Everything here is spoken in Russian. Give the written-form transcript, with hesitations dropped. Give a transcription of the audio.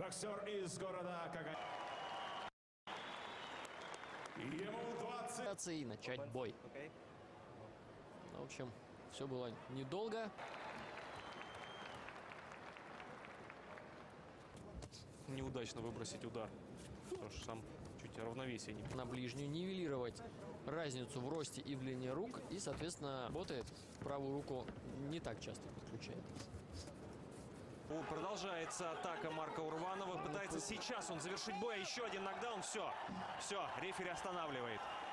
боксер из города Каганин. Ему 20. И начать бой. В общем, все было недолго. Неудачно выбросить удар. Потому что сам чуть равновесие не... На ближнюю нивелировать разницу в росте и в длине рук. И, соответственно, работает. Правую руку не так часто подключает. Продолжается атака Марка Урванова. Пытается сейчас он завершить бой. Еще один нокдаун. Все. Все. Рефери останавливает.